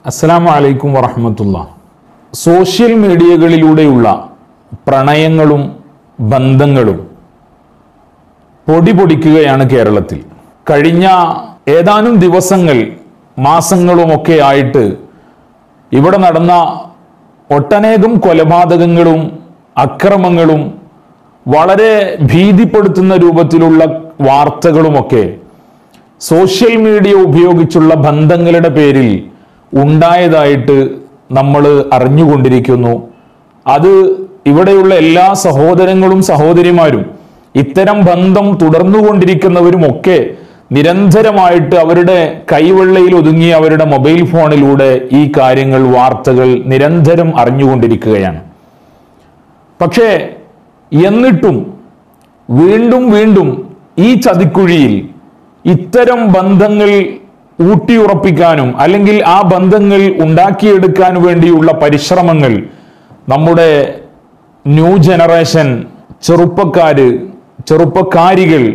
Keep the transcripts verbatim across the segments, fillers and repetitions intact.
അസ്സലാമു അലൈക്കും വറഹ്മത്തുള്ളാഹി. സോഷ്യൽ മീഡിയകളിലൂടെയുള്ള പ്രണയങ്ങളും ബന്ധങ്ങളും പൊടി പൊടിക്കുകയാണ് കേരളത്തിൽ. കഴിഞ്ഞ ഏതാനും ദിവസങ്ങൾ മാസങ്ങളുമൊക്കെ ആയിട്ട് ഇവിടെ നടന്ന ഒട്ടനേകം കൊലപാതകങ്ങളും അക്രമങ്ങളും വളരെ ഭീതിപ്പെടുത്തുന്ന രൂപത്തിലുള്ള വാർത്തകളുമൊക്കെ സോഷ്യൽ മീഡിയ ഉപയോഗിച്ചുള്ള ബന്ധങ്ങളുടെ പേരിൽ ഉണ്ടായതായിട്ട് നമ്മൾ അറിഞ്ഞുകൊണ്ടിരിക്കുന്നു. അത് ഇവിടെയുള്ള എല്ലാ സഹോദരങ്ങളും സഹോദരിമാരും ഇത്തരം ബന്ധം തുടർന്നുകൊണ്ടിരിക്കുന്നവരുമൊക്കെ നിരന്തരമായിട്ട് അവരുടെ കൈവെള്ളയിൽ ഒതുങ്ങിയ അവരുടെ മൊബൈൽ ഫോണിലൂടെ ഈ കാര്യങ്ങൾ വാർത്തകൾ നിരന്തരം അറിഞ്ഞുകൊണ്ടിരിക്കുകയാണ്. പക്ഷേ എന്നിട്ടും വീണ്ടും വീണ്ടും ഈ ചതിക്കുഴിയിൽ ഇത്തരം ബന്ധങ്ങൾ ഊട്ടിയുറപ്പിക്കാനും അല്ലെങ്കിൽ ആ ബന്ധങ്ങൾ ഉണ്ടാക്കിയെടുക്കാൻ വേണ്ടിയുള്ള പരിശ്രമങ്ങൾ നമ്മുടെ ന്യൂ ജനറേഷൻ ചെറുപ്പക്കാര് ചെറുപ്പക്കാരികൾ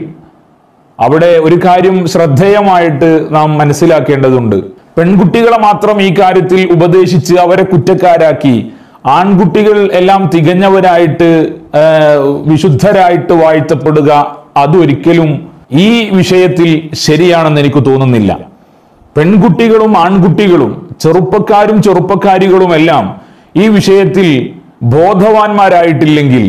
അവിടെ ഒരു കാര്യം ശ്രദ്ധേയമായിട്ട് നാം മനസ്സിലാക്കേണ്ടതുണ്ട്. പെൺകുട്ടികളെ മാത്രം ഈ കാര്യത്തിൽ ഉപദേശിച്ച് അവരെ കുറ്റക്കാരാക്കി ആൺകുട്ടികൾ എല്ലാം തികഞ്ഞവരായിട്ട് വിശുദ്ധരായിട്ട് വാഴ്ത്തപ്പെടുക അതൊരിക്കലും ഈ വിഷയത്തിൽ ശരിയാണെന്ന് എനിക്ക് തോന്നുന്നില്ല. പെൺകുട്ടികളും ആൺകുട്ടികളും ചെറുപ്പക്കാരും ചെറുപ്പക്കാരികളുമെല്ലാം ഈ വിഷയത്തിൽ ബോധവാന്മാരായിട്ടില്ലെങ്കിൽ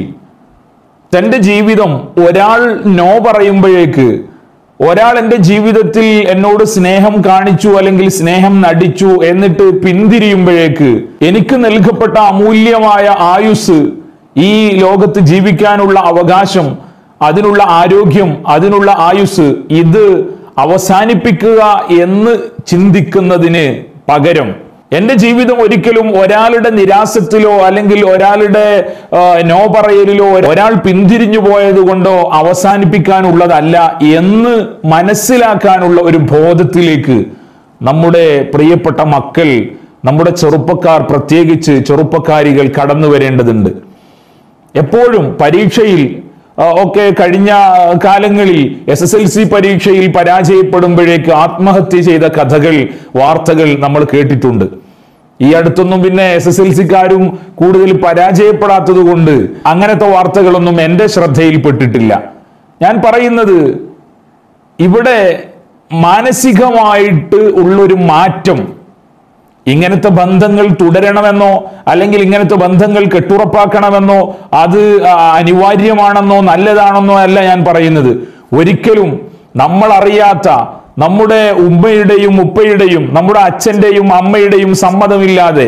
തൻ്റെ ജീവിതം ഒരാൾ നോ പറയുമ്പോഴേക്ക്, ഒരാൾ എൻ്റെ ജീവിതത്തിൽ എന്നോട് സ്നേഹം കാണിച്ചു അല്ലെങ്കിൽ സ്നേഹം നടിച്ചു എന്നിട്ട് പിന്തിരിയുമ്പോഴേക്ക് എനിക്ക് നൽകപ്പെട്ട അമൂല്യമായ ആയുസ്, ഈ ലോകത്ത് ജീവിക്കാനുള്ള അവകാശം, അതിനുള്ള ആരോഗ്യം, അതിനുള്ള ആയുസ് ഇത് അവസാനിപ്പിക്കുക എന്ന് ചിന്തിക്കുന്നതിന് പകരം എൻ്റെ ജീവിതം ഒരിക്കലും ഒരാളുടെ നിരാശത്തിലോ അല്ലെങ്കിൽ ഒരാളുടെ നോ പറയലിലോ ഒരാൾ പിന്തിരിഞ്ഞു പോയത് കൊണ്ടോ അവസാനിപ്പിക്കാനുള്ളതല്ല എന്ന് മനസ്സിലാക്കാനുള്ള ഒരു ബോധത്തിലേക്ക് നമ്മുടെ പ്രിയപ്പെട്ട മക്കൾ, നമ്മുടെ ചെറുപ്പക്കാർ, പ്രത്യേകിച്ച് ചെറുപ്പക്കാരികൾ കടന്നു വരേണ്ടതുണ്ട്. എപ്പോഴും പരീക്ഷയിൽ ഒക്കെ കഴിഞ്ഞ കാലങ്ങളിൽ എസ് എസ് എൽ സി പരീക്ഷയിൽ പരാജയപ്പെടുമ്പോഴേക്ക് ആത്മഹത്യ ചെയ്ത കഥകൾ, വാർത്തകൾ നമ്മൾ കേട്ടിട്ടുണ്ട്. ഈ അടുത്തൊന്നും പിന്നെ എസ് എസ് എൽ സിക്കാരും കൂടുതൽ പരാജയപ്പെടാത്തത് കൊണ്ട് അങ്ങനത്തെ വാർത്തകളൊന്നും എൻ്റെ ശ്രദ്ധയിൽപ്പെട്ടിട്ടില്ല. ഞാൻ പറയുന്നത് ഇവിടെ മാനസികമായിട്ട് ഉള്ളൊരു മാറ്റം, ഇങ്ങനത്തെ ബന്ധങ്ങൾ തുടരണമെന്നോ അല്ലെങ്കിൽ ഇങ്ങനത്തെ ബന്ധങ്ങൾ കെട്ടുറപ്പാക്കണമെന്നോ അത് അനിവാര്യമാണെന്നോ നല്ലതാണെന്നോ അല്ല ഞാൻ പറയുന്നത്. ഒരിക്കലും നമ്മൾ അറിയാത്ത നമ്മുടെ ഉമ്മയുടെയും ഉപ്പയുടെയും നമ്മുടെ അച്ഛന്റെയും അമ്മയുടെയും സമ്മതമില്ലാതെ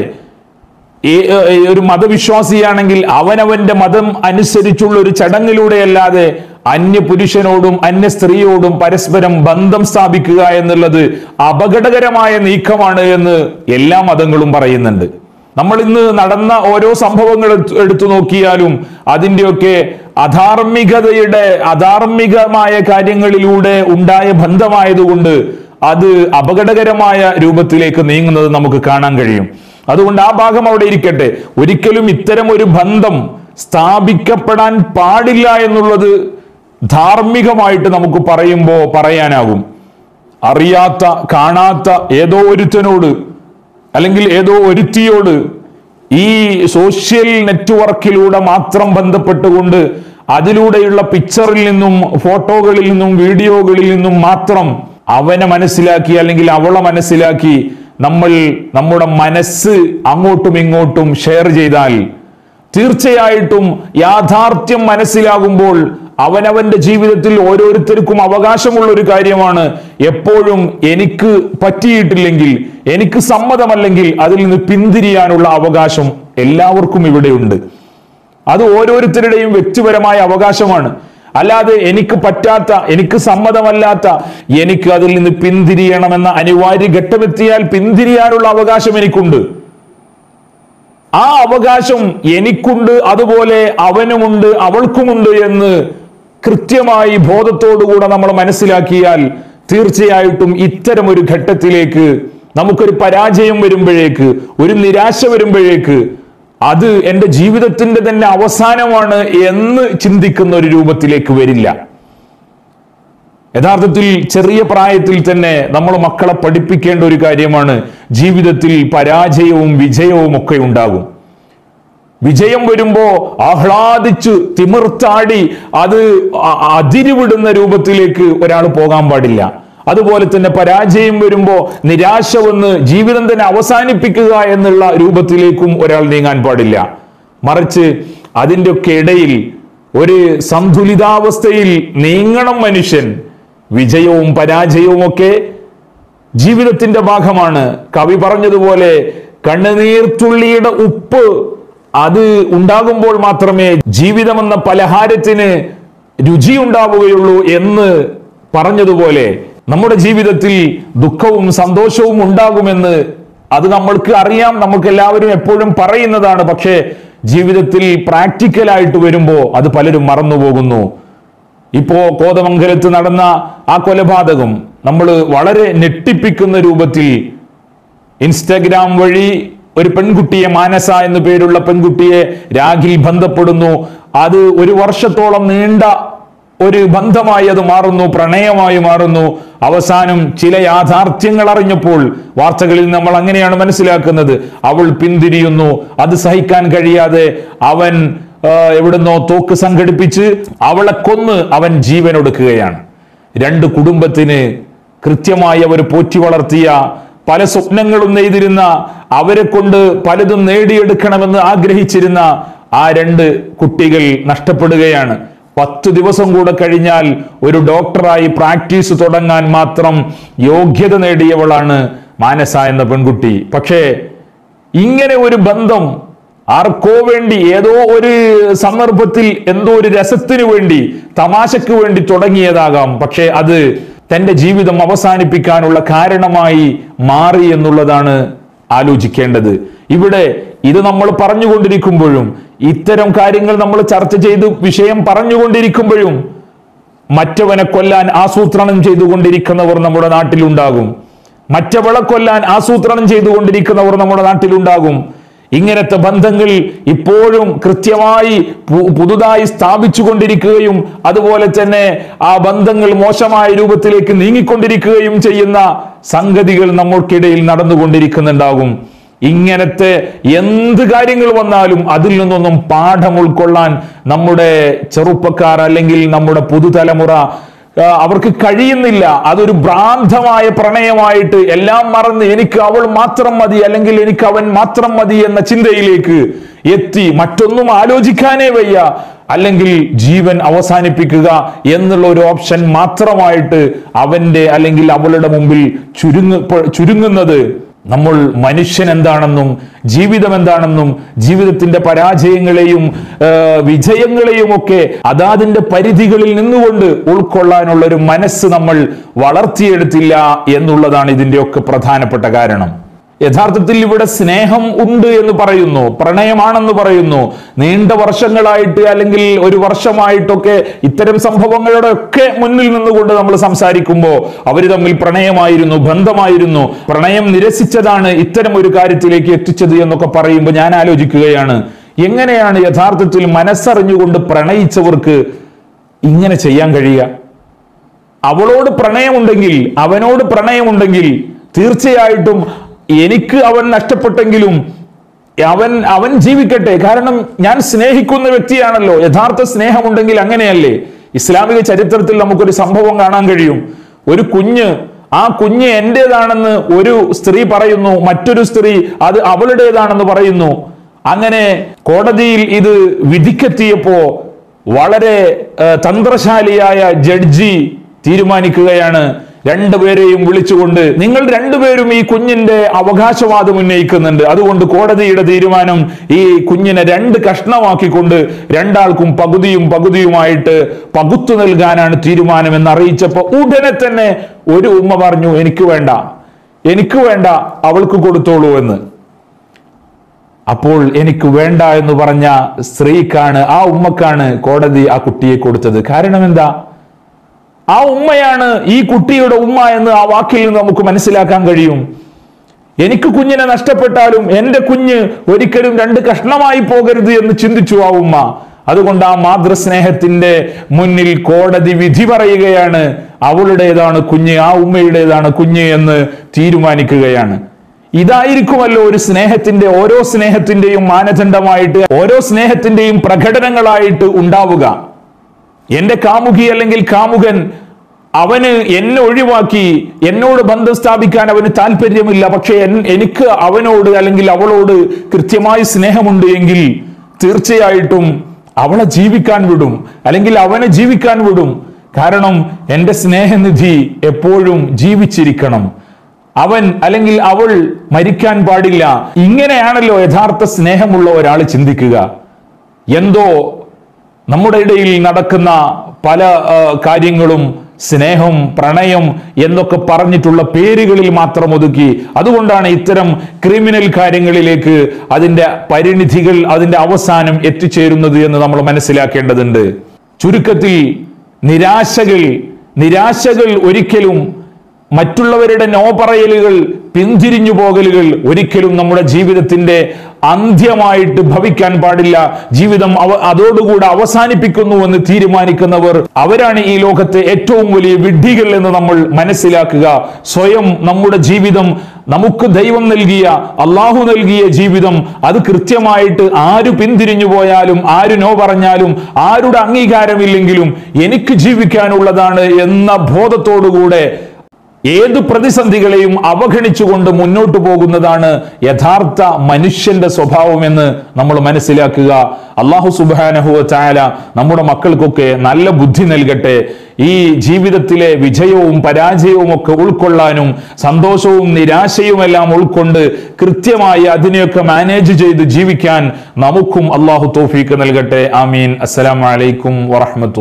ഒരു മതവിശ്വാസിയാണെങ്കിൽ അവനവന്റെ മതം അനുസരിച്ചുള്ള ഒരു ചടങ്ങിലൂടെയല്ലാതെ അന്യ പുരുഷനോടും അന്യ സ്ത്രീയോടും പരസ്പരം ബന്ധം സ്ഥാപിക്കുക എന്നുള്ളത് അപകടകരമായ നീക്കമാണ് എന്ന് എല്ലാ മതങ്ങളും പറയുന്നുണ്ട്. നമ്മൾ ഇന്ന് നടന്ന ഓരോ സംഭവങ്ങൾ എടുത്തു നോക്കിയാലും അതിൻ്റെയൊക്കെ അധാർമികതയുടെ അധാർമികമായ കാര്യങ്ങളിലൂടെ ഉണ്ടായ ബന്ധമായതുകൊണ്ട് അത് അപകടകരമായ രൂപത്തിലേക്ക് നീങ്ങുന്നത് നമുക്ക് കാണാൻ കഴിയും. അതുകൊണ്ട് ആ ഭാഗം അവിടെ ഇരിക്കട്ടെ. ഒരിക്കലും ഇത്തരം ഒരു ബന്ധം സ്ഥാപിക്കപ്പെടാൻ പാടില്ല എന്നുള്ളത് ധാർമ്മികമായിട്ട് നമുക്ക് പറയുമ്പോ പറയാനാകും. അറിയാത്ത കാണാത്ത ഏതോ ഒരുത്തനോട് അല്ലെങ്കിൽ ഏതോ ഒരുത്തിയോട് ഈ സോഷ്യൽ നെറ്റ്വർക്കിലൂടെ മാത്രം ബന്ധപ്പെട്ടുകൊണ്ട് അതിലൂടെയുള്ള പിക്ചറിൽ നിന്നും ഫോട്ടോകളിൽ നിന്നും വീഡിയോകളിൽ നിന്നും മാത്രം അവനെ മനസ്സിലാക്കി അല്ലെങ്കിൽ അവളെ മനസ്സിലാക്കി നമ്മൾ നമ്മുടെ മനസ്സ് അങ്ങോട്ടും ഇങ്ങോട്ടും ഷെയർ ചെയ്താൽ തീർച്ചയായിട്ടും യാഥാർത്ഥ്യം മനസ്സിലാകുമ്പോൾ അവനവന്റെ ജീവിതത്തിൽ ഓരോരുത്തർക്കും അവകാശമുള്ള ഒരു കാര്യമാണ് എപ്പോഴും എനിക്ക് പറ്റിയിട്ടില്ലെങ്കിൽ, എനിക്ക് സമ്മതമല്ലെങ്കിൽ അതിൽ നിന്ന് പിന്തിരിയാനുള്ള അവകാശം എല്ലാവർക്കും ഇവിടെയുണ്ട്. അത് ഓരോരുത്തരുടെയും വ്യക്തിപരമായ അവകാശമാണ്. അല്ലാതെ എനിക്ക് പറ്റാത്ത, എനിക്ക് സമ്മതമല്ലാത്ത, എനിക്ക് അതിൽ നിന്ന് പിന്തിരിയണമെന്ന അനിവാര്യ ഘട്ടമെത്തിയാൽ പിന്തിരിയാനുള്ള അവകാശം എനിക്കുണ്ട്. ആ അവകാശം എനിക്കുണ്ട്, അതുപോലെ അവനുമുണ്ട്, അവൾക്കുമുണ്ട് എന്ന് കൃത്യമായി ബോധത്തോടുകൂടെ നമ്മൾ മനസ്സിലാക്കിയാൽ തീർച്ചയായിട്ടും ഇത്തരം ഒരു ഘട്ടത്തിലേക്ക് നമുക്കൊരു പരാജയം വരുമ്പോഴേക്ക്, ഒരു നിരാശ വരുമ്പോഴേക്ക് അത് എൻ്റെ ജീവിതത്തിന്റെ തന്നെ അവസാനമാണ് എന്ന് ചിന്തിക്കുന്ന ഒരു രൂപത്തിലേക്ക് വരില്ല. യഥാർത്ഥത്തിൽ ചെറിയ പ്രായത്തിൽ തന്നെ നമ്മൾ മക്കളെ പഠിപ്പിക്കേണ്ട ഒരു കാര്യമാണ്, ജീവിതത്തിൽ പരാജയവും വിജയവും ഒക്കെ ഉണ്ടാകും. വിജയം വരുമ്പോ ആഹ്ലാദിച്ച് തിമിർത്താടി അത് അതിരുവിടുന്ന രൂപത്തിലേക്ക് ഒരാൾ പോകാൻ പാടില്ല. അതുപോലെ തന്നെ പരാജയം വരുമ്പോ നിരാശ വന്ന് ജീവിതം തന്നെ അവസാനിപ്പിക്കുക എന്നുള്ള രൂപത്തിലേക്കും ഒരാൾ നീങ്ങാൻ പാടില്ല. മറിച്ച് അതിൻ്റെ ഒക്കെ ഇടയിൽ ഒരു സന്തുലിതാവസ്ഥയിൽ നീങ്ങണം മനുഷ്യൻ. വിജയവും പരാജയവും ഒക്കെ ജീവിതത്തിന്റെ ഭാഗമാണ്. കവി പറഞ്ഞതുപോലെ കണ്ണുനീർത്തുള്ളിയുടെ ഉപ്പ് അത് ഉണ്ടാകുമ്പോൾ മാത്രമേ ജീവിതമെന്ന പലഹാരത്തിന് രുചി ഉണ്ടാവുകയുള്ളൂ എന്ന് പറഞ്ഞതുപോലെ നമ്മുടെ ജീവിതത്തിൽ ദുഃഖവും സന്തോഷവും ഉണ്ടാകുമെന്ന് അത് നമ്മൾക്ക് അറിയാം, നമുക്ക് എല്ലാവരും എപ്പോഴും പറയുന്നതാണ്. പക്ഷേ ജീവിതത്തിൽ പ്രാക്ടിക്കലായിട്ട് വരുമ്പോൾ അത് പലരും മറന്നുപോകുന്നു. ഇപ്പോ കോതമംഗലത്ത് നടന്ന ആ കൊലപാതകം നമ്മൾ വളരെ ഞെട്ടിപ്പിക്കുന്ന രൂപത്തിൽ ഇൻസ്റ്റഗ്രാം വഴി ഒരു പെൺകുട്ടിയെ, മാനസ എന്നു പേരുള്ള പെൺകുട്ടിയെ രാഖിൽ ബന്ധപ്പെടുന്നു. അത് ഒരു വർഷത്തോളം നീണ്ട ഒരു ബന്ധമായി അത് മാറുന്നു, പ്രണയമായി മാറുന്നു. അവസാനം ചില യാഥാർത്ഥ്യങ്ങൾ അറിഞ്ഞപ്പോൾ വാർത്തകളിൽ നമ്മൾ അങ്ങനെയാണ് മനസ്സിലാക്കുന്നത്, അവൾ പിന്തിരിയുന്നു. അത് സഹിക്കാൻ കഴിയാതെ അവൻ എവിടുന്നോ തോക്ക് സംഘടിപ്പിച്ച് അവളെ കൊന്ന് അവൻ ജീവൻ ഒടുക്കുകയാണ്. രണ്ട് കുടുംബത്തിന് കൃത്യമായി അവർ പോറ്റി വളർത്തിയ, പല സ്വപ്നങ്ങളും നെയ്തിരുന്ന, അവരെ കൊണ്ട് പലതും നേടിയെടുക്കണമെന്ന് ആഗ്രഹിച്ചിരുന്ന ആ രണ്ട് കുട്ടികൾ നഷ്ടപ്പെടുകയാണ്. പത്ത് ദിവസം കൂടെ കഴിഞ്ഞാൽ ഒരു ഡോക്ടറായി പ്രാക്ടീസ് തുടങ്ങാൻ മാത്രം യോഗ്യത നേടിയവളാണ് മാനസ എന്ന പെൺകുട്ടി. പക്ഷേ ഇങ്ങനെ ഒരു ബന്ധം ആർക്കോ വേണ്ടി, ഏതോ ഒരു സന്ദർഭത്തിൽ എന്തോ ഒരു രസത്തിനു വേണ്ടി, തമാശക്ക് വേണ്ടി തുടങ്ങിയതാകാം. പക്ഷേ അത് തന്റെ ജീവിതം അവസാനിപ്പിക്കാനുള്ള കാരണമായി മാറി എന്നുള്ളതാണ് ആലോചിക്കേണ്ടത്. ഇവിടെ ഇത് നമ്മൾ പറഞ്ഞുകൊണ്ടിരിക്കുമ്പോഴും, ഇത്തരം കാര്യങ്ങൾ നമ്മൾ ചർച്ച ചെയ്ത് വിഷയം പറഞ്ഞുകൊണ്ടിരിക്കുമ്പോഴും മറ്റവനെ കൊല്ലാൻ ആസൂത്രണം ചെയ്തുകൊണ്ടിരിക്കുന്നവർ നമ്മുടെ നാട്ടിലുണ്ടാകും. മറ്റവളെ കൊല്ലാൻ ആസൂത്രണം ചെയ്തുകൊണ്ടിരിക്കുന്നവർ നമ്മുടെ നാട്ടിലുണ്ടാകും. ഇങ്ങനത്തെ ബന്ധങ്ങൾ ഇപ്പോഴും കൃത്യമായി പുതുതായി സ്ഥാപിച്ചു കൊണ്ടിരിക്കുകയും അതുപോലെ തന്നെ ആ ബന്ധങ്ങൾ മോശമായ രൂപത്തിലേക്ക് നീങ്ങിക്കൊണ്ടിരിക്കുകയും ചെയ്യുന്ന സംഗതികൾ നമ്മൾക്കിടയിൽ നടന്നുകൊണ്ടിരിക്കുന്നുണ്ടാകും. ഇങ്ങനത്തെ എന്ത് കാര്യങ്ങൾ വന്നാലും അതിൽ നിന്നൊന്നും പാഠം ഉൾക്കൊള്ളാൻ നമ്മുടെ ചെറുപ്പക്കാർ അല്ലെങ്കിൽ നമ്മുടെ പുതുതലമുറ അവർക്ക് കഴിയുന്നില്ല. അതൊരു ഭ്രാന്തമായ പ്രണയമായിട്ട് എല്ലാം മറന്ന് എനിക്ക് അവൾ മാത്രം മതി അല്ലെങ്കിൽ എനിക്ക് അവൻ മാത്രം മതി എന്ന ചിന്തയിലേക്ക് എത്തി മറ്റൊന്നും ആലോചിക്കാനേ വയ്യ, അല്ലെങ്കിൽ ജീവൻ അവസാനിപ്പിക്കുക എന്നുള്ള ഒരു ഓപ്ഷൻ മാത്രമായിട്ട് അവന്റെ അല്ലെങ്കിൽ അവളുടെ മുമ്പിൽ ചുരുങ്ങ ചുരുങ്ങുന്നത് നമ്മൾ മനുഷ്യൻ എന്താണെന്നും ജീവിതം എന്താണെന്നും ജീവിതത്തിന്റെ പരാജയങ്ങളെയും വിജയങ്ങളെയും ഒക്കെ അതാതിന്റെ പരിധികളിൽ നിന്നുകൊണ്ട് ഉൾക്കൊള്ളാനുള്ള ഒരു മനസ്സ് നമ്മൾ വളർത്തിയെടുത്തില്ല എന്നുള്ളതാണ് ഇതിന്റെയൊക്കെ പ്രധാനപ്പെട്ട കാരണം. യഥാർത്ഥത്തിൽ ഇവിടെ സ്നേഹം ഉണ്ട് എന്ന് പറയുന്നു, പ്രണയമാണെന്ന് പറയുന്നു. നീണ്ട വർഷങ്ങളായിട്ട് അല്ലെങ്കിൽ ഒരു വർഷമായിട്ടൊക്കെ ഇത്തരം സംഭവങ്ങളുടെ ഒക്കെ മുന്നിൽ നിന്നുകൊണ്ട് നമ്മൾ സംസാരിക്കുമ്പോൾ അവർ തമ്മിൽ പ്രണയമായിരുന്നു, ബന്ധമായിരുന്നു, പ്രണയം നിരസിച്ചതാണ് ഇത്തരം ഒരു കാര്യത്തിലേക്ക് എത്തിച്ചത് എന്നൊക്കെ പറയുമ്പോൾ ഞാൻ ആലോചിക്കുകയാണ്, എങ്ങനെയാണ് യഥാർത്ഥത്തിൽ മനസ്സറിഞ്ഞുകൊണ്ട് പ്രണയിച്ചവർക്ക് ഇങ്ങനെ ചെയ്യാൻ കഴിയുക? അവളോട് പ്രണയമുണ്ടെങ്കിൽ, അവനോട് പ്രണയമുണ്ടെങ്കിൽ തീർച്ചയായിട്ടും എനിക്ക് അവൻ നഷ്ടപ്പെട്ടെങ്കിലും അവൻ അവൻ ജീവിക്കട്ടെ, കാരണം ഞാൻ സ്നേഹിക്കുന്ന വ്യക്തിയാണല്ലോ. യഥാർത്ഥ സ്നേഹമുണ്ടെങ്കിൽ അങ്ങനെയല്ലേ? ഇസ്ലാമിക ചരിത്രത്തിൽ നമുക്കൊരു സംഭവം കാണാൻ കഴിയും. ഒരു കുഞ്ഞ്, ആ കുഞ്ഞ് എന്റേതാണെന്ന് ഒരു സ്ത്രീ പറയുന്നു, മറ്റൊരു സ്ത്രീ അത് അവളുടേതാണെന്ന് പറയുന്നു. അങ്ങനെ കോടതിയിൽ ഇത് വിധിക്കെത്തിയപ്പോ വളരെ തന്ത്രശാലിയായ ജഡ്ജി തീരുമാനിക്കുകയാണ്, രണ്ടുപേരെയും വിളിച്ചുകൊണ്ട് നിങ്ങൾ രണ്ടുപേരും ഈ കുഞ്ഞിന്റെ അവകാശവാദം ഉന്നയിക്കുന്നുണ്ട്, അതുകൊണ്ട് കോടതിയുടെ തീരുമാനം ഈ കുഞ്ഞിനെ രണ്ട് കഷ്ണമാക്കിക്കൊണ്ട് രണ്ടാൾക്കും പകുതിയും പകുതിയുമായിട്ട് പകുത്തു നൽകാനാണ് തീരുമാനം എന്ന് അറിയിച്ചപ്പോ ഉടനെ തന്നെ ഒരു ഉമ്മ പറഞ്ഞു, എനിക്ക് വേണ്ട, എനിക്ക് വേണ്ട, അവൾക്ക് കൊടുത്തോളൂ എന്ന്. അപ്പോൾ എനിക്ക് വേണ്ട എന്ന് പറഞ്ഞ സ്ത്രീക്കാണ്, ആ ഉമ്മക്കാണ് കോടതി ആ കുട്ടിയെ കൊടുത്തത്. കാരണം എന്താ? ആ ഉമ്മയാണ് ഈ കുട്ടിയുടെ ഉമ്മ എന്ന് ആ വാക്കിൽ നിന്ന് നമുക്ക് മനസ്സിലാക്കാൻ കഴിയും. എനിക്ക് കുഞ്ഞിനെ നഷ്ടപ്പെട്ടാലും എന്റെ കുഞ്ഞ് ഒരിക്കലും രണ്ട് കഷ്ണമായി പോകരുത് എന്ന് ചിന്തിച്ചു ആ ഉമ്മ. അതുകൊണ്ട് ആ മാതൃസ്നേഹത്തിന്റെ മുന്നിൽ കോടതി വിധി പറയുകയാണ്, അവളുടേതാണ് കുഞ്ഞ്, ആ ഉമ്മയുടേതാണ് കുഞ്ഞ് എന്ന് തീരുമാനിക്കുകയാണ്. ഇതായിരിക്കുമല്ലോ ഒരു സ്നേഹത്തിന്റെ, ഓരോ സ്നേഹത്തിന്റെയും മാനദണ്ഡമായിട്ട്, ഓരോ സ്നേഹത്തിന്റെയും പ്രകടനങ്ങളായിട്ട് ഉണ്ടാവുക. എന്റെ കാമുകി അല്ലെങ്കിൽ കാമുകൻ അവന് എന്നെ ഒഴിവാക്കി, എന്നോട് ബന്ധം സ്ഥാപിക്കാൻ അവന് താല്പര്യമില്ല, പക്ഷെ എനിക്ക് അവനോട് അല്ലെങ്കിൽ അവളോട് കൃത്യമായി സ്നേഹമുണ്ട് എങ്കിൽ തീർച്ചയായിട്ടും അവളെ ജീവിക്കാൻ വിടും, അല്ലെങ്കിൽ അവനെ ജീവിക്കാൻ വിടും. കാരണം എൻ്റെ സ്നേഹനിധി എപ്പോഴും ജീവിച്ചിരിക്കണം, അവൻ അല്ലെങ്കിൽ അവൾ മരിക്കാൻ പാടില്ല. ഇങ്ങനെയാണല്ലോ യഥാർത്ഥ സ്നേഹമുള്ള ഒരാൾ ചിന്തിക്കുക. എന്തോ നമ്മുടെ ഇടയിൽ നടക്കുന്ന പല കാര്യങ്ങളും സ്നേഹം, പ്രണയം എന്നൊക്കെ പറഞ്ഞിട്ടുള്ള പേരുകളിൽ മാത്രം ഒതുക്കി. അതുകൊണ്ടാണ് ഇത്തരം ക്രിമിനൽ കാര്യങ്ങളിലേക്ക് അതിന്റെ പരിണിതികൾ, അതിന്റെ അവസാനം എത്തിച്ചേരുന്നത് എന്ന് നമ്മൾ മനസ്സിലാക്കേണ്ടതുണ്ട്. ചുരുക്കത്തിൽ നിരാശകൾ നിരാശകൾ ഒരിക്കലും, മറ്റുള്ളവരുടെ നോ പറയലുകൾ, പിന്തിരിഞ്ഞു പോകലുകൾ ഒരിക്കലും നമ്മുടെ ജീവിതത്തിന്റെ അന്ത്യമായിട്ട് ഭവിക്കാൻ പാടില്ല. ജീവിതം അവ അതോടുകൂടെ അവസാനിപ്പിക്കുന്നു എന്ന് തീരുമാനിക്കുന്നവർ അവരാണ് ഈ ലോകത്തെ ഏറ്റവും വലിയ വിഡ്ഢികൾ എന്ന് നമ്മൾ മനസ്സിലാക്കുക. സ്വയം നമ്മുടെ ജീവിതം, നമുക്ക് ദൈവം നൽകിയ, അള്ളാഹു നൽകിയ ജീവിതം, അത് കൃത്യമായിട്ട് ആര് പിന്തിരിഞ്ഞു പോയാലും, ആര് നോ പറഞ്ഞാലും, ആരുടെ അംഗീകാരമില്ലെങ്കിലും എനിക്ക് ജീവിക്കാനുള്ളതാണ് എന്ന ബോധത്തോടുകൂടെ ഏതു പ്രതിസന്ധികളെയും അവഗണിച്ചുകൊണ്ട് മുന്നോട്ട് പോകുന്നതാണ് യഥാർത്ഥ മനുഷ്യന്റെ സ്വഭാവമെന്ന് നമ്മൾ മനസ്സിലാക്കുക. അല്ലാഹു സുബ്ഹാനഹു വ തആല നമ്മുടെ മക്കൾക്കൊക്കെ നല്ല ബുദ്ധി നൽകട്ടെ. ഈ ജീവിതത്തിലെ വിജയവും പരാജയവും ഒക്കെ ഉൾക്കൊള്ളാനും സന്തോഷവും നിരാശയുമെല്ലാം ഉൾക്കൊണ്ട് കൃത്യമായി അതിനെയൊക്കെ മാനേജ് ചെയ്ത് ജീവിക്കാൻ നമുക്കും അല്ലാഹു തൗഫീഖ് നൽകട്ടെ. ആമീൻ. അസ്സലാമു അലൈക്കും വറഹ്മത്തുള്ളാഹി.